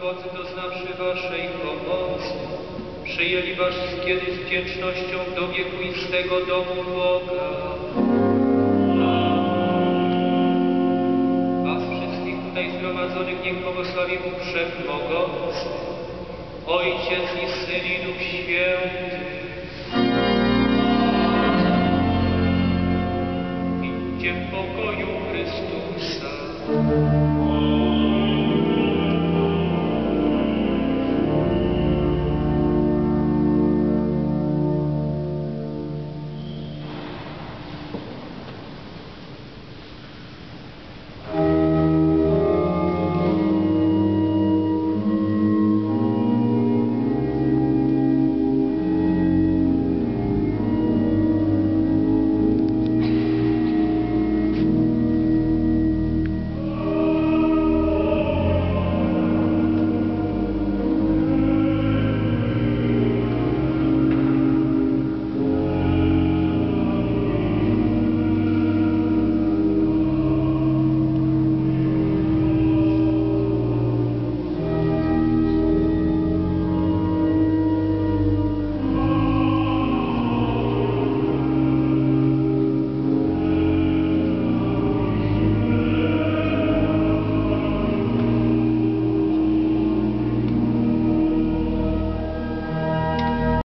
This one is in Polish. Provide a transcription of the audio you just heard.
podchodzy, doznawszy waszej pomocy, przyjęli was kiedyś z wdzięcznością do wiekuistego domu Boga. Was wszystkich tutaj zgromadzonych niech błogosławi Bóg Wszechmogący, Ojciec i Syn i Duch Święty. Idźcie w pokoju Chrystusa.